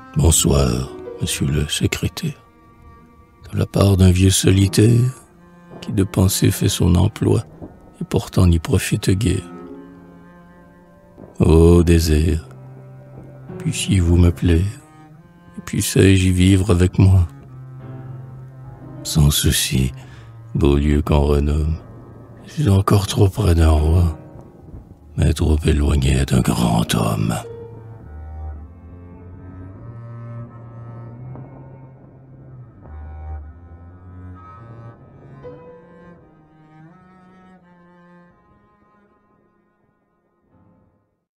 Bonsoir, monsieur le secrétaire. De la part d'un vieux solitaire, qui de pensée fait son emploi, et pourtant n'y profite guère. Ô désert, puissiez-vous me plaire, et puissais-je y vivre avec moi? Sans souci, beau lieu qu'on renomme, je suis encore trop près d'un roi, mais trop éloigné d'un grand homme.